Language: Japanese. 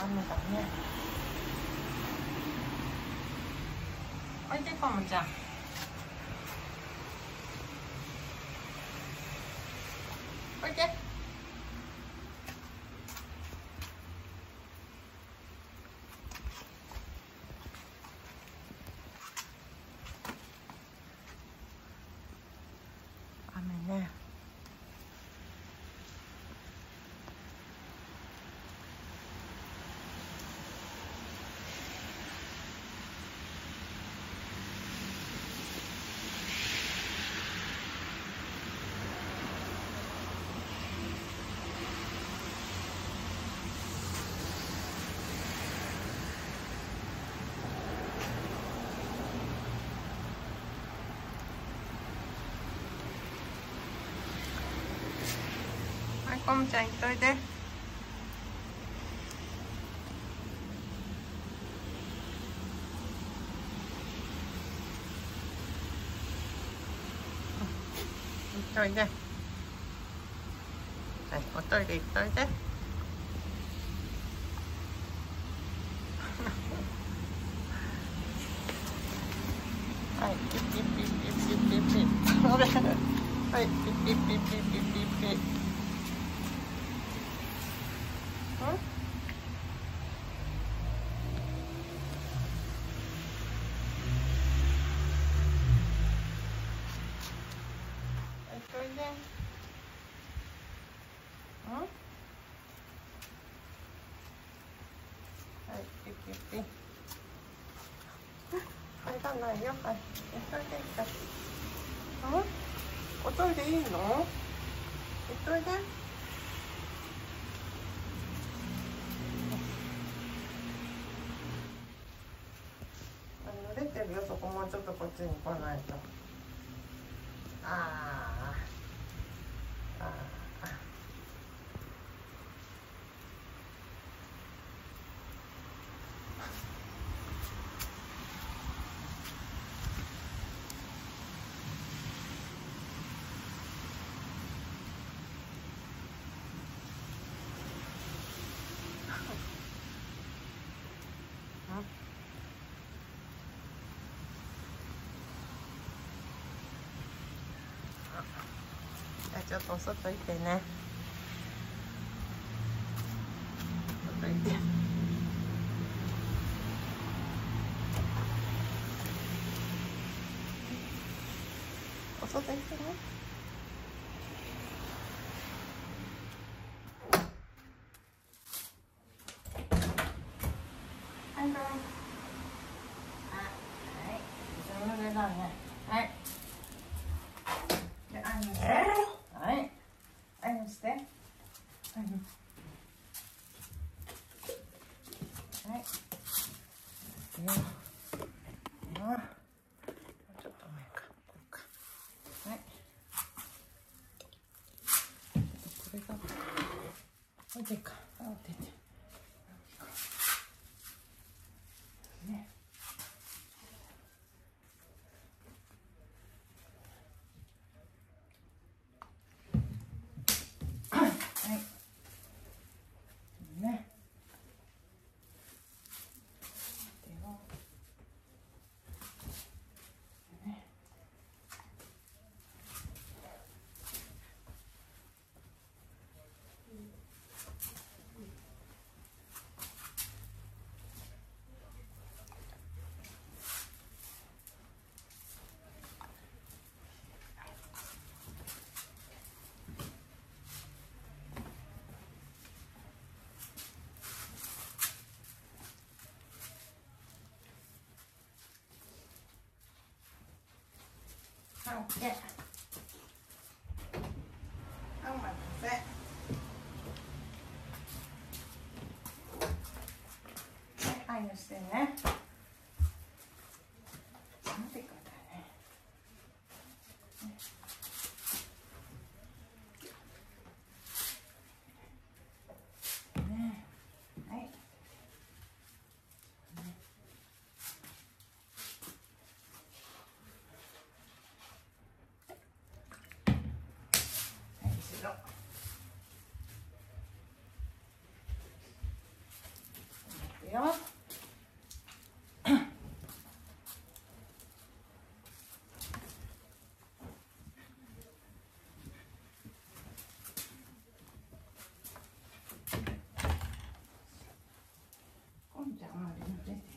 雨だね。おいでこむちゃん。おいで。雨ね。はい、こむちゃん行っといで。行っといで。はい、おトイレ行っといで。はい、ピッピッピッピッピッピッピッ。あれ、はい、ピッピッピッピッピッピッピッ。おいで。はい、ピッピッピ。入らないよ。はい、おトイレ行った。おトイレいいの？行っといで。濡れてるよ、そこもうちょっとこっちに来ないと。ああ。ああ。じゃあちょっとお外行ってね。外行って。お外行ってね。はい、はい。上手だね。はい。で、アイムして。はい。アイムして。はい。はい。よ。もうちょっと前か。こうか。はい。これが。おいでか。おいでて。ね。はい。ね。はい、オッケー。はい、お待たせ。はい、アイムしてね。見てくださいね。ね。はい。はい、後ろ。 よ。今ちゃんあれ出て